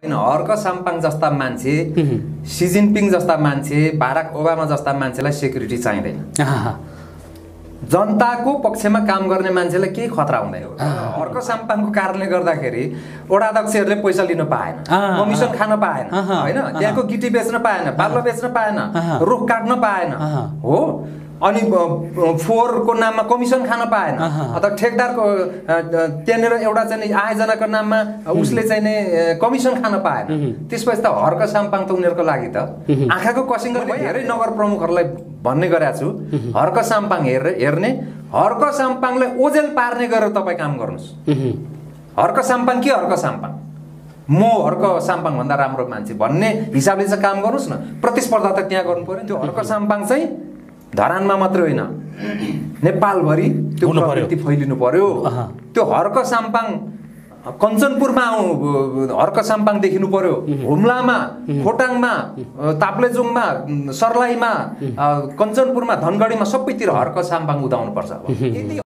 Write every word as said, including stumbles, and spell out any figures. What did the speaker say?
हर्क साम्पाङ जस्ता मान्छे, C Jinping जस्ता मान्छे, बाराक ओबामा जस्ता मान्छेलाई सेक्युरिटी चाहिँदैन। जनताको पक्षमा काम गर्ने मान्छेलाई केही खतरा हुँदैन। हर्क साम्पाङको कारणले गर्दाखेरि वडा अध्यक्षहरूले पैसा लिन पाएन, कमिसन खान पाएन, हैन, त्यहाँको गिटी बेच्न पाएन, बालुवा बेच्न पाएन, रुख काट्न पाएन, हो, अनि फोहोरको नाममा कमिसन खान पाएन, अथवा ठेकदारको त्यहाँनिर एउटा चाहिँ आयोजनाको नाममा उसले चाहिँ नै कमिसन खान पाएन। त्यसपछि त हर्क साम्पाङ त उनीहरूको लागि त आँखाको कसिङ्गो। धेरै नगर प्रमुखहरूलाई भन्ने गरेको छु, हर्क साम्पाङ हेर्ने हेर्ने हर्क साम्पाङलाई ओजेल पार्ने गरेर तपाईँ काम गर्नुहोस्। हर्क साम्पाङ के हर्क साम्पाङ, म हर्क साम्पाङ भन्दा राम्रो मान्छे भन्ने हिसाबले चाहिँ काम गर्नुहोस् न। प्रतिस्पर्धा त त्यहाँ गर्नु पर्यो। त्यो हर्क साम्पाङ चाहिँ धरानमा मात्र होइन, नेपालभरि त्यो प्रवृत्ति फैलिनु पर्यो। त्यो हर्क साम्पाङ कञ्चनपुरमा हर्क साम्पाङ देखिनु पर्यो, हुम्लामा, खोटाङमा, ताप्लेजुङमा, सर्लाहीमा, कञ्चनपुरमा, धनगढीमा सबैतिर हर्क साम्पाङ उदाउनु पर्छ।